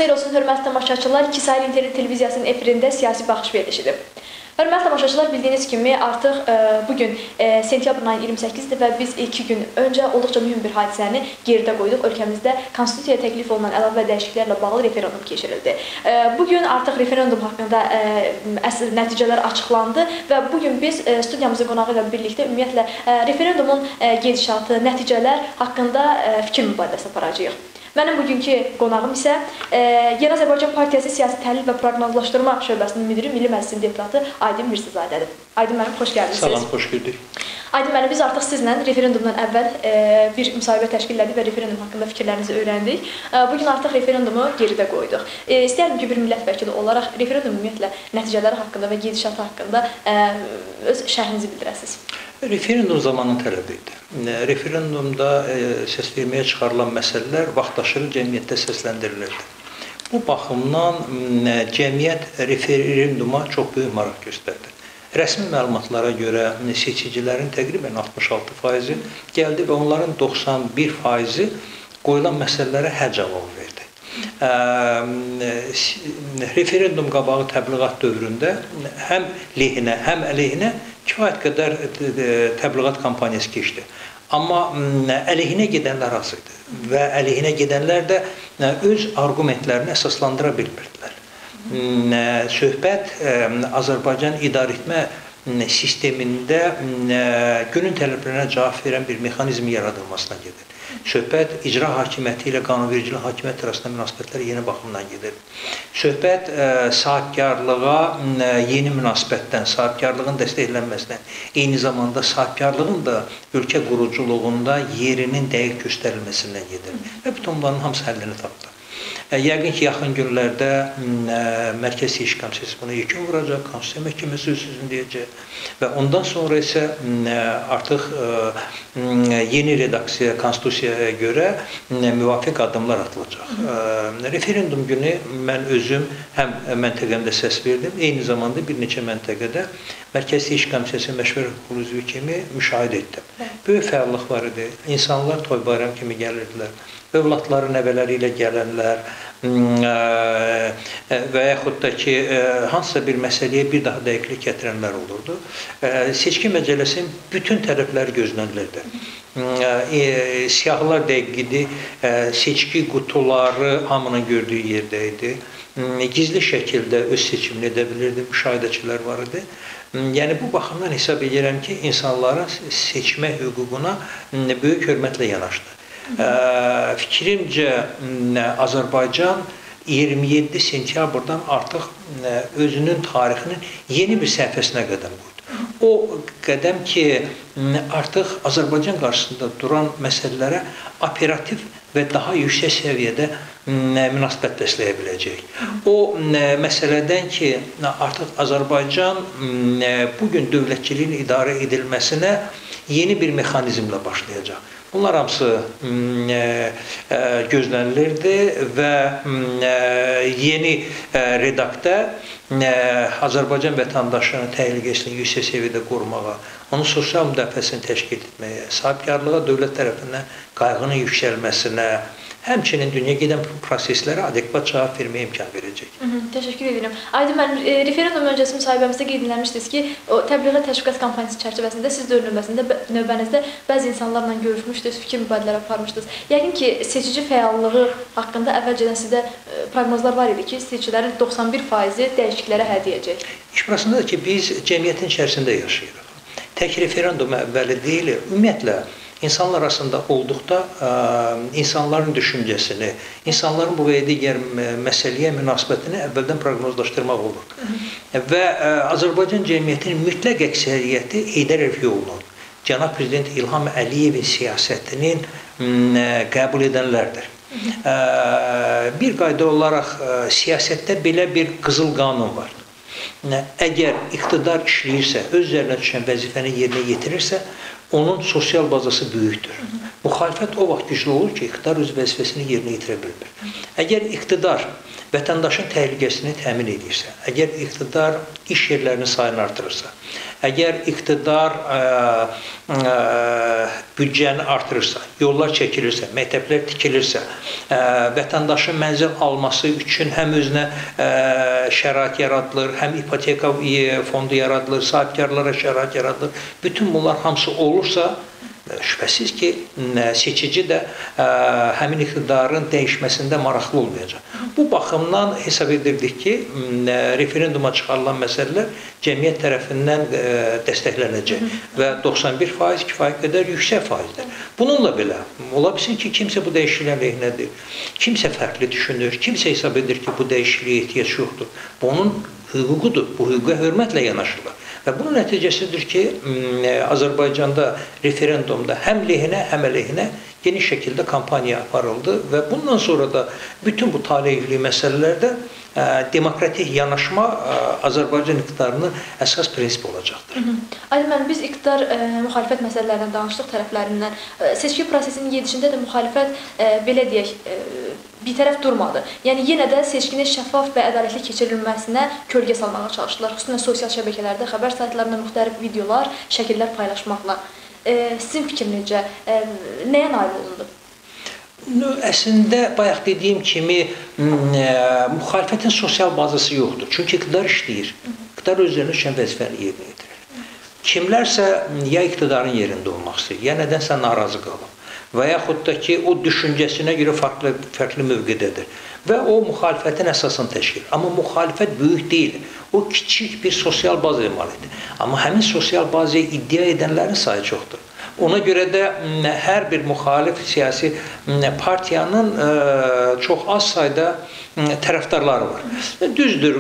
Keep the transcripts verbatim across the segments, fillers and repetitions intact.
xeyir olsun, hörmətli tamaşaçılar. İki sayılı internet televiziyasının efirində siyasi baxış verilişidir. Hörmətli tamaşaçılar, bildiyiniz kimi artıq e, bugün e, sentyabrın ayının iyirmi səkkizidir və biz iki gün öncə olduqca mühüm bir hadisəni geridə qoyduq. Ölkəmizdə konstitusiyaya təklif olunan əlavə dəyişikliklərlə bağlı referendum keçirildi. E, bugün artıq referendum haqqında e, əsl nəticələr açıqlandı və bugün biz e, studiyamızın qonağı ilə birlikdə ümumiyyətlə e, referendumun e, gedişatı, nəticələr haqqında e, fikir mübadiləsi aparacağıq. Mənim bugünkü qonağım isə e, Yeni Azərbaycan Partiyası Siyasi Təhlil və Proqnozlaşdırma şöbəsinin müdiri, Milli Məclisin deputatı Aydın Mirzəzadədir. Aydın müəllim, xoş gəldiniz. Salam, xoş gördük. Aydın müəllim, biz artıq sizlə referendumdan əvvəl e, bir müsahibə təşkil etdik və referendum haqqında fikirlərinizi öyrəndik. E, bugün artıq referendumu geridə qoyduq. E, istəyərdim ki, bir millət vəkili olaraq referendum ümumiyyətlə nəticələri haqqında və gedişatı haqqında e, öz şərhinizi bildirəsiniz. Referendum zamanı tələb idi. Referendumda e, səs verməyə çıxarılan məsələlər vaxtaşırı cəmiyyətdə səsləndirilirdi. Bu baxımdan cəmiyyət referenduma çox böyük maraq göstərdi. Rəsmi məlumatlara görə seçicilərin təqribən altmış altı faizi gəldi və onların doxsan bir faizi qoyulan məsələlərə hə cavabı verdi. Referendum qabağı təbliğat dövründə həm lehinə, həm əleyhinə kifayət qədər təbliğat kampaniyası keçdi. Amma əleyhinə gedənlər az idi və əleyhinə gedənlər də öz argumentlərini əsaslandıra bilmirdilər. Söhbət Azərbaycan idarəetmə sistemində günün tələblərinə cavab verən bir mexanizm yaradılmasına gedir. Söhbət icra hakimiyyəti ilə qanunvericilik hakimiyyəti arasında münasibətlər yeni baxımdan gedir. Söhbət sahibkarlığa yeni münasibətdən, sahibkarlığın dəstəklənməsindən, eyni zamanda sahibkarlığın da ölkə quruculuğunda yerinin dəqiq göstərilməsindən gedir. Və bütün bunların hamısı həllini tapdı. Yəqin ki, yaxın günlərdə Mərkəzi Seçki Komissiyası buna yekun vuracaq, Konstitusiya Məhkəməsi öz sözünü deyəcək və ondan sonra isə artıq yeni redaksiya, Konstitusiyaya görə müvafiq addımlar atılacaq. Referendum günü mən özüm həm məntəqəmdə səs verdim, eyni zamanda bir neçə məntəqədə Mərkəzi Seçki Komissiyası məşvər qurulu üzvü kimi müşahidə etdim. Böyük fəallıq var idi, insanlar toy bayram kimi gəlirdilər. Övladları, nəvələri ilə gələnlər və yaxud da ki, hansısa bir məsələyə bir daha dəqiqlik gətirənlər olurdu. Seçki məcəlləsinin bütün tərəfləri gözlənilirdi. Siyahılar dəqiq idi, seçki qutuları hamının gördüyü yerdə idi. Gizli şəkildə öz seçimini edə bilirdi, müşahidəçilər var idi. Yəni, bu baxımdan hesab edirəm ki, insanların seçmə hüququna böyük hörmətlə yanaşdı. Fikrimcə, Azərbaycan iyirmi yeddi sentyabrdan artıq özünün tarixinin yeni bir səhifəsinə qədəm qoydu. O qədəm ki, artıq Azərbaycan qarşısında duran məsələlərə operativ və daha yüksək səviyyədə münasibət bəsləyə biləcək. O məsələdən ki, artıq Azərbaycan bugün dövlətçiliyin idarə edilməsinə yeni bir mexanizmlə başlayacaq. Bunlar hamısı gözlənilirdi və yeni redaktə Azərbaycan vətəndaşlarının təhlükəsini yüksək səviyyədə qorumağa, onun sosial müdafiəsini təşkil etməyə, sahibkarlığa dövlət tərəfindən qayğının yüksəlməsinə, həmçinin dünya gedən proseslərə adekvat cavab verməyə imkan verəcək. Hı -hı, təşəkkür edirəm. Aydın müəllim, e, referendum öncəsi müsahibəmizdə qeyd etmişdiniz ki, o təbliğat təşviqat kampaniyası çərçivəsində siz də növbəsində, növbənizdə bəzi insanlarla görüşmüşdünüz, fikir mübadilələri aparmışdınız. Yəqin ki, seçici fəallığı haqqında əvvəlcədən sizdə e, proqnozlar var idi ki, seçicilərin doxsan bir faizi dəyişikliklərə hə deyəcək. İş burasındadır ki, biz cəmiyyətin içərisində yaşayırıq. Tək referendum əvvəli deyil, ümumiyyətlə, İnsanlar arasında olduqda ə, insanların düşüncəsini, insanların bu və digər məsələyə münasibətini əvvəldən proqnozlaşdırmaq olur. Və ə, Azərbaycan cəmiyyətinin mütləq əksəriyyəti Heydər Əliyevin, Cənab Prezident İlham Əliyevin siyasətinin ə, qəbul edənlərdir. Ə, bir qayda olaraq ə, siyasətdə belə bir qızıl qanun var. Əgər iqtidar işləyirsə, öz üzərinə düşən vəzifəni yerinə yetirirsə, onun sosial bazası böyükdür. Müxalifət o vaxt güclü olur ki, iqtidar öz vəzifəsini yerinə yetirə bilmir. Əgər iqtidar vətəndaşın təhlükəsini təmin edirsə, əgər iqtidar iş yerlərinin sayını artırırsa, əgər iqtidar ə, ə, büdcəni artırırsa, yollar çəkilirsə, məktəblər tikilirsə, ə, vətəndaşın mənzil alması üçün həm özünə ə, şərait yaradılır, həm ipoteka fondu yaradılır, sahibkarlara şərait yaradılır. Bütün bunlar hamısı olursa, şübhəsiz ki, seçici də ə, həmin iqtidarın dəyişməsində maraqlı olmayacaq. Bu baxımdan hesab edirdik ki, referenduma çıxarılan məsələlər cəmiyyət tərəfindən ə, dəstəklənəcək və doxsan bir faiz kifayət qədər yüksək faizdir. Bununla belə, ola bilsin ki, kimsə bu dəyişikliyə əleyhinədir, kimsə fərqli düşünür, kimsə hesab edir ki, bu dəyişikliyə ehtiyac yoxdur. Bu onun hüququdur, bu hüquqa hörmətlə yanaşırlar. Və bunun nəticəsidir ki, Azərbaycanda referendumda həm lehinə, həm əleyhinə geniş şəkildə kampaniya aparıldı və bundan sonra da bütün bu taleyüklü məsələlərdə demokratik yanaşma Azərbaycan iqtidarının əsas prinsipi olacaqdır. Aydın müəllim, biz iqtidar ə, müxalifət məsələlərindən danışdıq tərəflərindən. Ə, seçki prosesinin gedişində də müxalifət ə, belə deyək, ə, bir tərəf durmadı. Yəni yenə də seçkinin şəffaf və ədalətli keçirilməsinə kölgə salmağa çalışdılar. Xüsusən sosial şəbəkələrdə, xəbər saytlarında müxtəlif videolar, şəkillər paylaşmaqla. Ə, sizin fikir necə? Ə, nəyə nail olundu? Əslində, bayaq dediyim kimi, müxalifətin sosial bazası yoxdur. Çünki iqtidar işləyir. İqtidar özlərinə düşən vəzifəni yerinə yetirir. Kimlərsə ya iqtidarın yerində olmaq istəyir, ya nədənsə narazı qalıb və yaxud da ki, o düşüncəsinə görə farklı, farklı mövqedədir və o müxalifətin əsasını təşkil. Amma müxalifət böyük deyil. O kiçik bir sosial baza emal edir. Amma həmin sosial bazaya iddia edənlərin sayı çoxdur. Ona görə də hər bir müxalif siyasi partiyanın çox az sayda tərəfdarları var. Düzdür,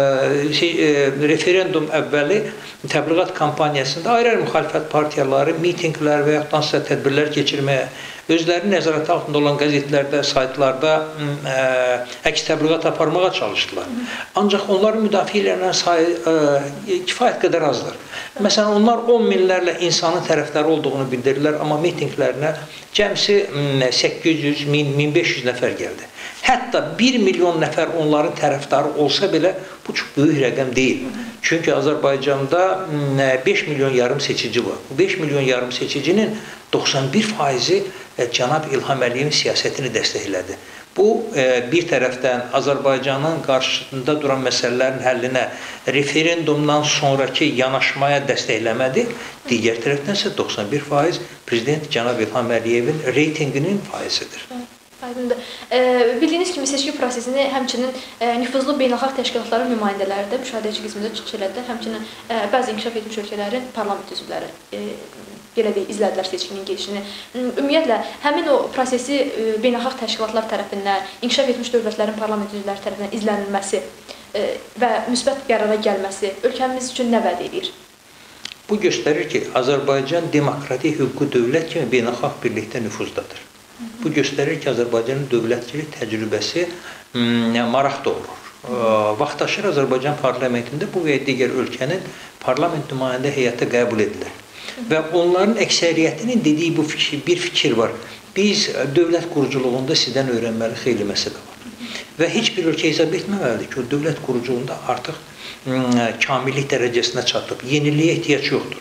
referendum əvvəli təbliğat kampaniyasında ayrı-ayrı müxalifət partiyaları mitinqlər və yaxud hansısa tədbirlər keçirməyə, özləri nəzarət altında olan qəzetlərdə, saytlarda ə, əks təbliğat aparmağa çalışdılar. Ancaq onların müdafiələrinin sayı ə, kifayət qədər azdır. Məsələn, onlar on minlərlə insanın tərəfdarı olduğunu bildirirlər, amma mitinqlərinə cəmsi səkkiz yüz, min, min beş yüz nəfər gəldi. Hətta bir milyon nəfər onların tərəfdarı olsa belə, bu çox böyük rəqəm deyil. Çünki Azərbaycanda beş milyon yarım seçici var. Bu beş milyon yarım seçicinin doxsan bir faizi cənab İlham Əliyevin siyasətini dəstəklədi. Bu, bir tərəfdən Azərbaycanın qarşısında duran məsələlərin həllinə referendumdan sonraki yanaşmaya dəstəkləmədi. Digər tərəfdən isə doxsan bir faiz Prezident cənab İlham Əliyevin reytinginin faizidir. Aydındır. E, bildiyiniz kimi seçki prosesini həmçinin e, nüfuzlu beynəlxalq təşkilatların nümayəndələri də müşahidəçi qismində çıxış elədilər. Həmçinin e, bəzi inkişaf etmiş ölkələrin parlament üzvləri e, belə deyək, izlədilər seçkinin gedişini. Ümumiyyətlə, həmin o prosesi e, beynəlxalq təşkilatlar tərəfindən, inkişaf etmiş dövlətlərin parlament üzvləri tərəfindən izlənilməsi e, və müsbət qərara gəlməsi ölkəmiz üçün nə vəd edir? Bu göstərir ki, Azərbaycan demokratik hüquqi dövlət kimi beynəlxalq birlikdə nüfuzdadır. Bu göstərir ki, Azərbaycanın dövlətçilik təcrübəsi maraq doğurur. Vaxtaşır Azərbaycan parlamentində bu və digər ölkənin parlament nümayəndə heyəti qəbul edilir. Və onların əksəriyyətinin dediyi bu fikir, bir fikir var. Biz dövlət quruculuğunda sizdən öyrənməli xeyli məsələ var. Və heç bir ölkə hesab etməməlidir ki, o dövlət quruculuğunda artıq kamillik dərəcəsinə çatıb. Yeniliyə ehtiyac yoxdur.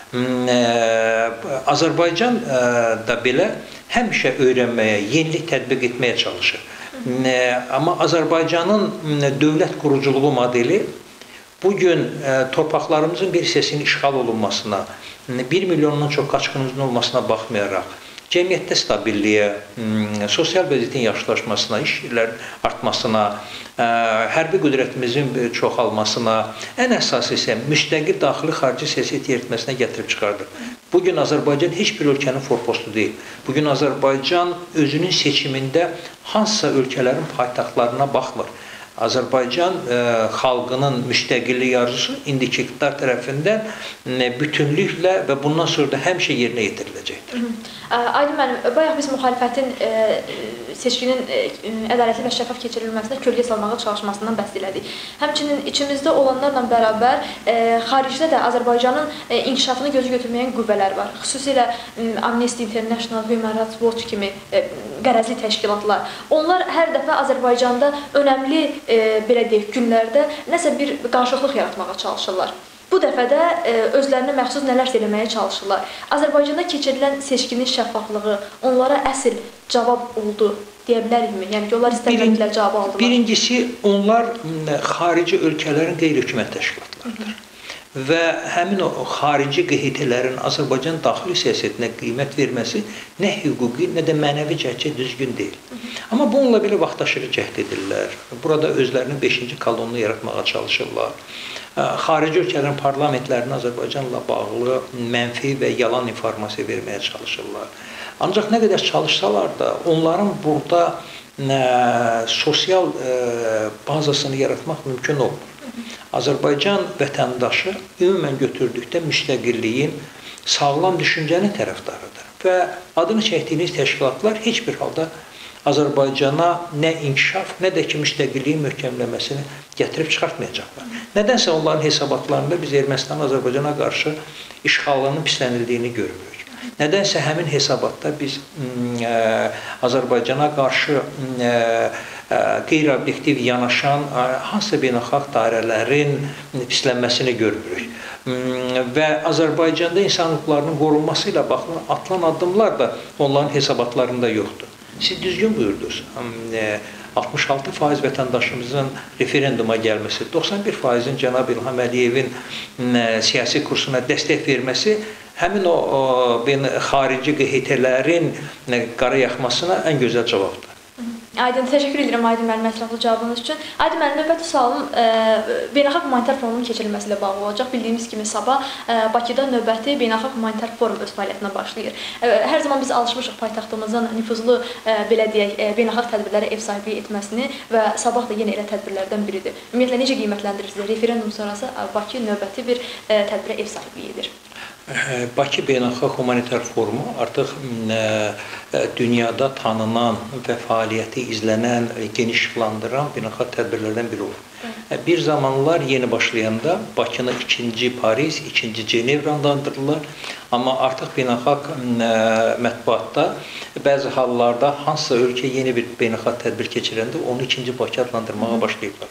Azərbaycan da belə həmişə öyrənməyə, yenilik tətbiq etməyə çalışır. Amma Azərbaycanın dövlət quruculuğu modeli bugün torpaqlarımızın bir hissəsinin işğal olunmasına, bir milyondan çox qaçqınımızın olmasına baxmayaraq, cəmiyyətdə stabilliyə, sosial vəziyyətin yaxşılaşmasına, iş yerlərin artmasına, hərbi qüdrətimizin çoxalmasına, ən əsası isə müstəqil daxili xarici siyasət yeritməsinə gətirib çıxardır. Bugün Azərbaycan heç bir ölkənin forpostu deyil. Bugün Azərbaycan özünün seçimində hansısa ölkələrin paytaxtlarına baxmır. Azərbaycan ə, xalqının müstəqillik arzusu indiki iqtidar tərəfindən bütünlüklə və bundan sonra da həmişə yerinə yetiriləcək. Aydın müəllim, bayaq biz müxalifətin seçkinin ədalətli və şəffaf keçirilməsinə kölgə salmağa çalışmasından bəhs elədik. Həmçinin içimizdə olanlarla bərabər xaricdə də Azərbaycanın inkişafını gözü götürməyən qüvvələr var. Xüsusilə Amnesty International, Human Rights Watch kimi qərəzli təşkilatlar. Onlar hər dəfə Azərbaycanda önəmli, belə deyək, günlərdə nəsə bir qarşılıqlıq yaratmağa çalışırlar. Bu dəfə də özlərinə məxsus nələrsə eləməyə çalışırlar. Azərbaycanda keçirilən seçkinin şəffaflığı onlara əsl cavab oldu deyə bilərikmi? Yəni ki, onlar istədikləri cavabı aldılar. Birincisi, onlar xarici ölkələrin qeyri-hökumət təşkilatlarıdır. Və həmin o xarici Q H T-lərin Azərbaycan daxili siyasətinə qiymət verməsi nə hüquqi, nə də mənəvi cəhətcə düzgün deyil. Amma bununla belə vaxtaşırı cəhd edirlər. Burada özlərinin beşinci kolonunu yaratmağa çalışırlar. Xarici ölkələrin parlamentlərini Azərbaycanla bağlı mənfi və yalan informasiya verməyə çalışırlar. Ancaq nə qədər çalışsalar da, onların burada sosial bazasını yaratmaq mümkün olmur. Azərbaycan vətəndaşı ümumən götürdükdə müstəqilliyin, sağlam düşüncənin tərəfdarıdır. Və adını çəkdiyiniz təşkilatlar heç bir halda Azərbaycana nə inkişaf, nə də ki, müstəqilliyin möhkəmləməsini gətirib çıxartmayacaqlar. Nədənsə onların hesabatlarında biz Ermənistan Azərbaycana qarşı işğalının pislənildiyini görürük. Nədənsə həmin hesabatda biz Azərbaycana qarşı qeyri-obyektiv yanaşan hansısa beynəlxalq dairələrin pislənməsini görürük. Və Azərbaycanda insan hüquqlarının qorunması ilə bağlı atılan addımlar da onların hesabatlarında yoxdur. Siz düzgün buyurdunuz. altmış altı faiz vətəndaşımızın referenduma gəlməsi, doxsan bir faizin cənab İlham Əliyevin siyasi kursuna dəstək verməsi həmin o xarici Q H T-lərin qara yaxmasına ən gözəl cavabdır. Aydın, təşəkkür edirəm Aydın müəllim ətraflı cavabınız üçün. Aydın müəllim, növbəti sualım beynəlxalq humanitar forumun keçirilməsi ilə bağlı olacaq. Bildiyimiz kimi sabah Bakıda növbəti beynəlxalq humanitar forum öz fəaliyyətinə başlayır. Hər zaman biz alışmışıq paytaxtımızın nüfuzlu, belə deyək, beynəlxalq tədbirlərə ev sahibliyi etməsini və sabah da yenə elə tədbirlərdən biridir. Ümumiyyətlə, necə qiymətləndirirsiniz? Referendum sonrası Bakı növbəti bir tədbirə ev sahibliyi edir. Bakı Beynəlxalq Humanitar Forumu artıq dünyada tanınan və fəaliyyəti izlənən, geniş işıqlandıran beynəlxalq tədbirlərdən biri olur. Bir zamanlar yeni başlayanda Bakını ikinci Paris, ikinci Cenevra adlandırırlar. Amma artıq beynəlxalq mətbuatda bəzi hallarda hansısa ölkə yeni bir beynəlxalq tədbir keçirəndə onu ikinci Bakı adlandırmağa başlayıblar.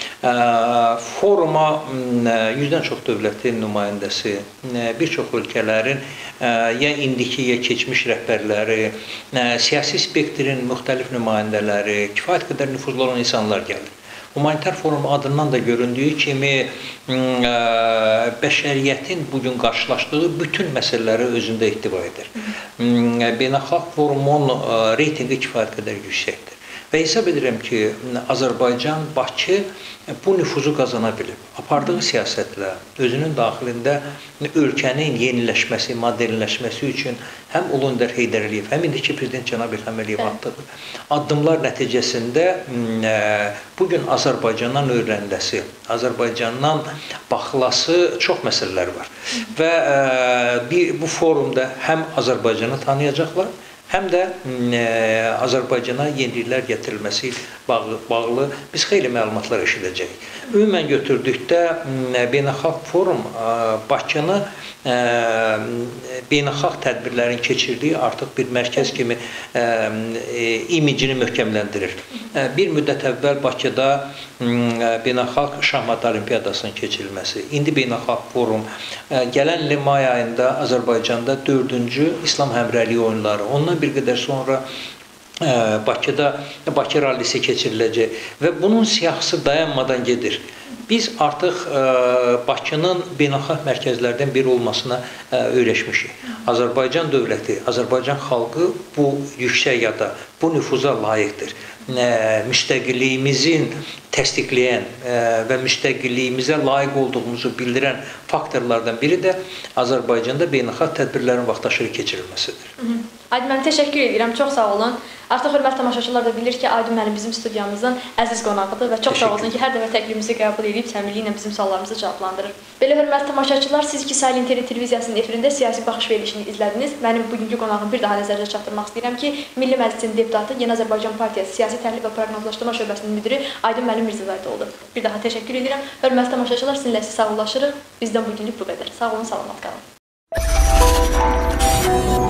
Foruma yüzdən çox dövlətin nümayəndəsi, bir çox ölkələrin ya indiki, ya keçmiş rəhbərləri, siyasi spektrin müxtəlif nümayəndələri, kifayət qədər nüfuzlu olan insanlar gəlir. Humanitar forum adından da göründüyü kimi bəşəriyyətin bugün qarşılaşdığı bütün məsələləri özündə ehtiva edir. Beynəlxalq forumun reytingi kifayət qədər yüksəkdir. Və hesab edirəm ki, Azərbaycan, Bakı bu nüfuzu qazana bilib. Apardığı siyasətlə özünün daxilində ölkənin yeniləşməsi, modernləşməsi üçün həm Ulu Öndər Heydər Əliyev, həm indiki prezident cənab İlham Əliyev atdığı addımlar nəticəsində bugün Azərbaycandan öyrəniləsi, Azərbaycandan baxılası çox məsələlər var. Və bu forumda həm Azərbaycanı tanıyacaqlar, həm də Azərbaycana yeniliklər gətirilməsi ilə bağlı biz xeyli məlumatlar eşidəcəyik. Ümumən götürdükdə beynəlxalq forum Bakını beynəlxalq tədbirlərin keçirdiyi artıq bir mərkəz kimi imicini möhkəmləndirir. Bir müddət əvvəl Bakıda beynəlxalq şahmat olimpiyadasının keçirilməsi, indi beynəlxalq forum, gələn il may ayında Azərbaycanda dördüncü İslam həmrəyliyi oyunları, ondan bir qədər sonra Bakıda Bakı rallisi keçiriləcək və bunun siyahısı dayanmadan gedir. Biz artıq Bakının beynəlxalq mərkəzlərdən biri olmasına öyrəşmişik. Azərbaycan dövləti, Azərbaycan xalqı bu yüksək yada, bu nüfuza layiqdir. Müstəqilliyimizin təsdiqləyən və müstəqilliyimizə layiq olduğumuzu bildirən faktorlardan biri də Azərbaycanda beynəlxalq tədbirlərin vaxtaşırı keçirilməsidir. Aydın müəllim, təşəkkür edirəm. Çox sağ olun. Artıq hörmətli tamaşaçılar da bilir ki, Aydın müəllim bizim studiyamızın əziz qonağıdır və çox sağ olsun ki, hər dəfə təklifimizi qəbul edib səmimiliklə bizim suallarımızı cavablandırır. Belə hörmətli tamaşaçılar, siz ki, Sahil İnternet televiziyasının efirində siyasi baxış verilişini izlədiniz. Mənim bugünkü qonağım bir daha nəzərdə çatdırmaq istəyirəm ki, Milli Məclisin deputatı, Yeni Azərbaycan Partiyası Siyasi Təhlil və Proqnozlaşdırma şöbəsinin müdiri Aydın müəllim Mirzəzadə. Bir daha təşəkkür edirəm. Hörmətli tamaşaçılar, sizinlə sağollaşırıq. Bizdən bugünlük bu qədər. Sağ olun, salamat qalın.